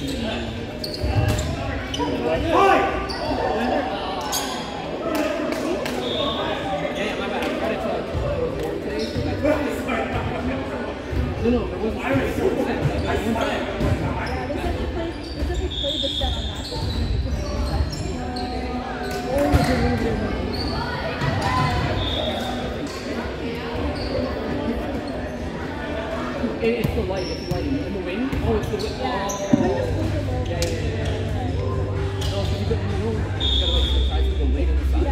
It's the light, in the wind. Oh, it's the wind. Oh. Yeah. No, so you gotta like try to go late in the sun.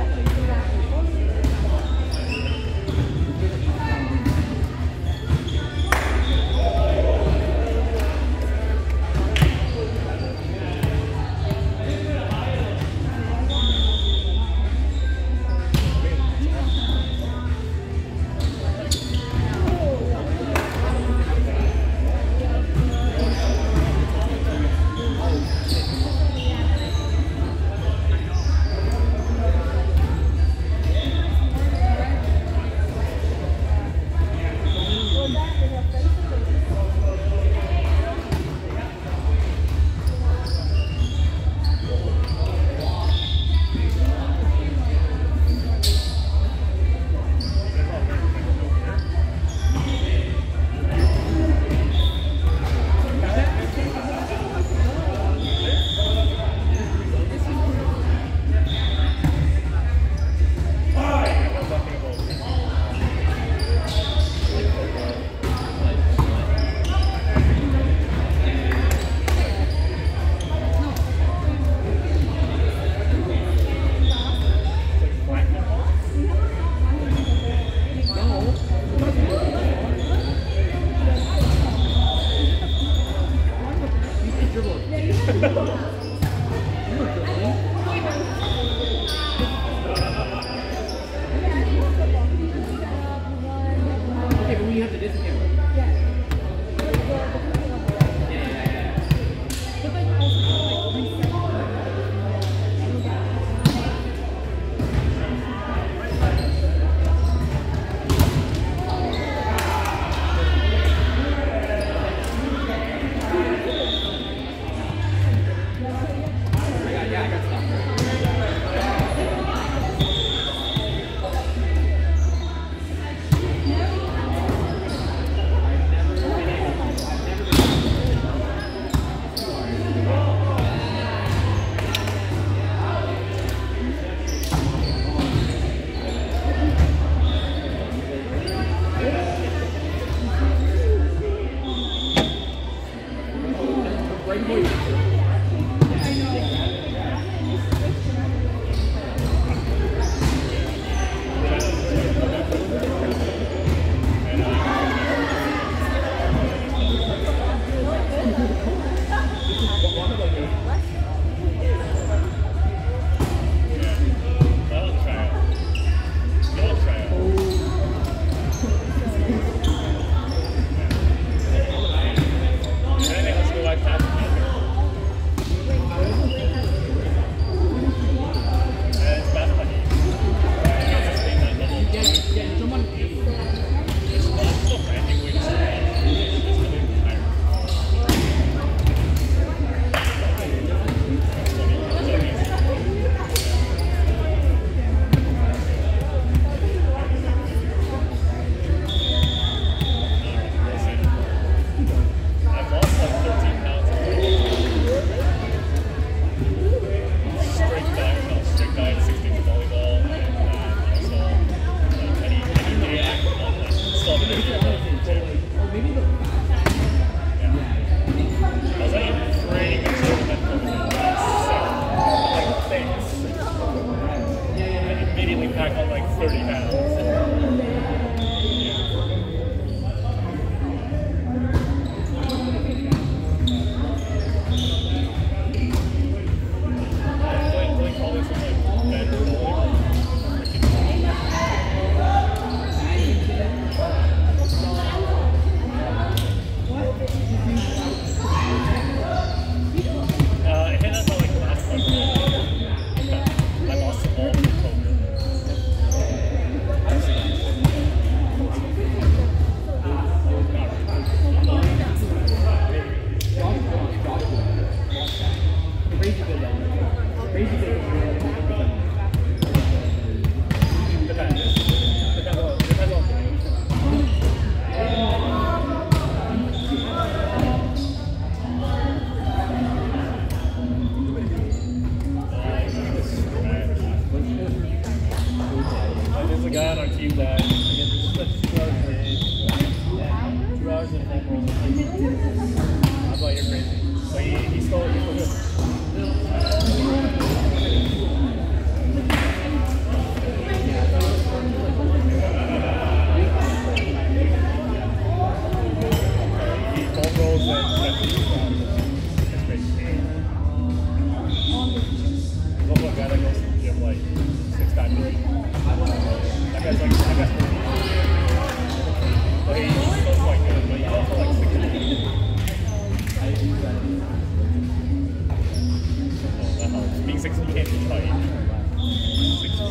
can't teach height. 6 feet.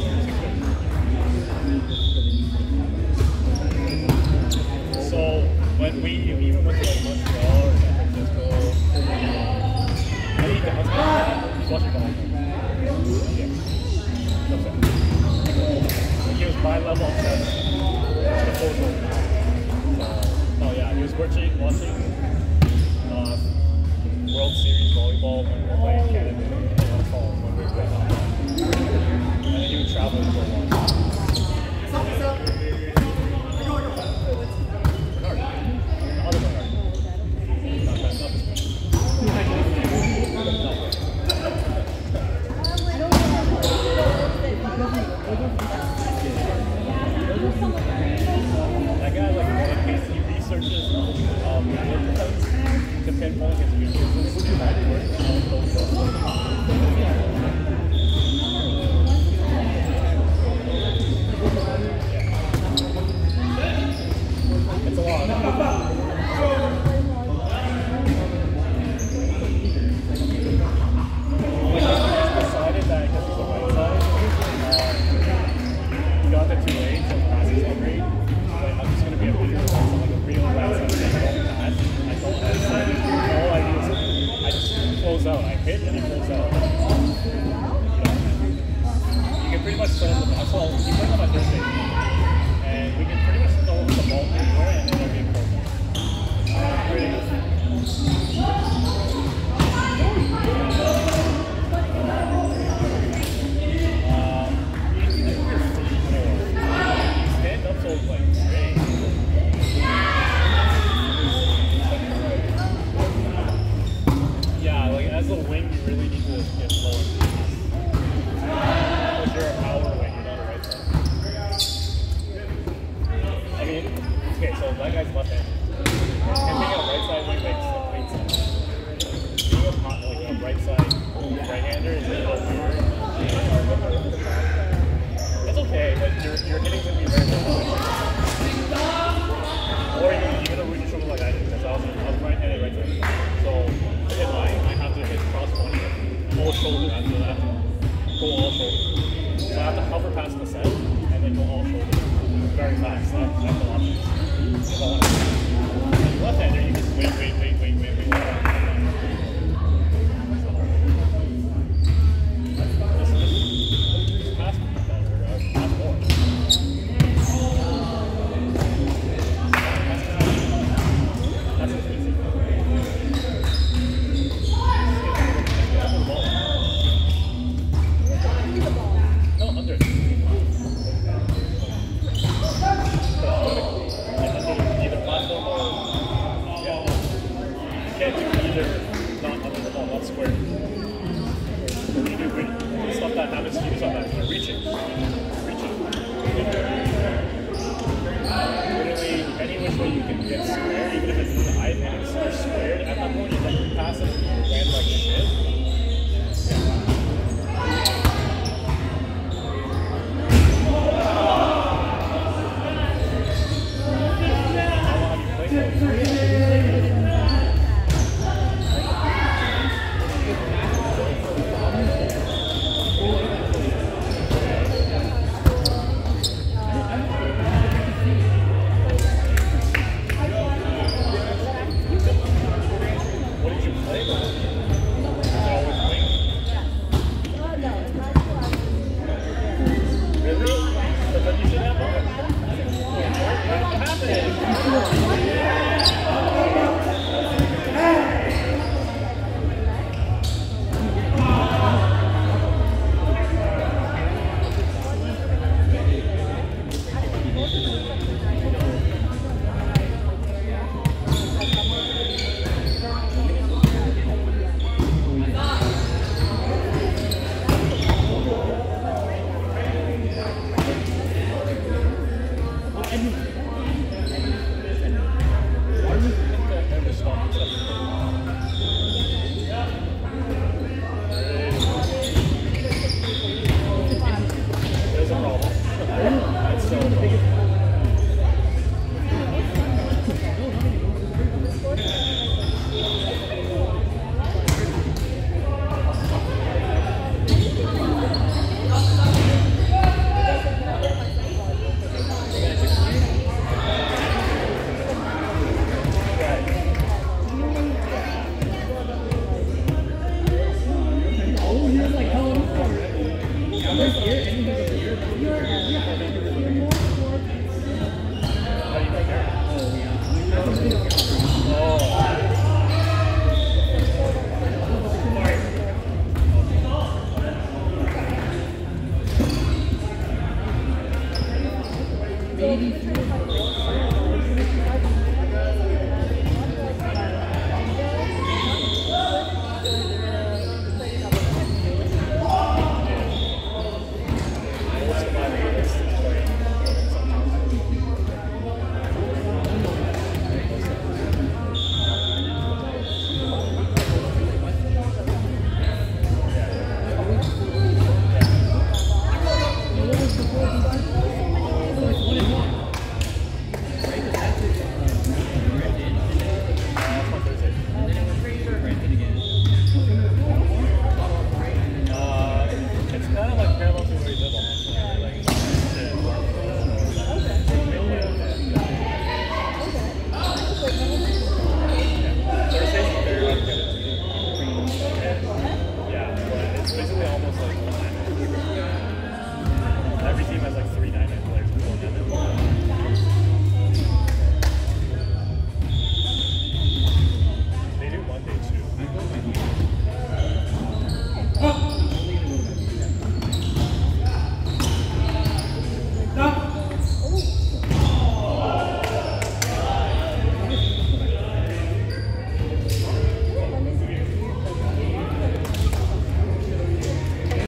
So when we even went to like Montreal or San Francisco, he's watching ball. Yeah. He was my level obsessed. Oh yeah, he was watching World Series volleyball when we were playing in Canada in the fall when we were playing out. And then he would travel for a while. Bernard. The other Bernard. Not this one. That guy, like, he researches to pinpoint his weaknesses. It's a lot. Decided that because he's the right side, he got the 2 8, so passes are great. But I'm just going to be a real right side. I don't pass. All I do is I just close out. I hit and I close out. You can pretty much put on the ball. So you put on my first day. And we can pretty much throw the ball anywhere and then it'll be close. Pretty good. Stand up so like great. Yeah, like as a wing you really need to get lower. Because you're a power wing, you're not a right side. I mean, okay, so that guy's left hand. And being a right side wing makes complete sense. Being a right side right-hander is a little weird. It's okay, but your hitting's going to be very good. Or you're going to ruin your shoulder like I did, because I was right-handed right there. So to hit mine, I have to hit cross one, all shoulder after that. Go all shoulder. So I have to hover past the set, and then go all shoulder. Very fast. That's the option. If I want to left-hander, you just wait. Literally, any which way you can get square, even if it's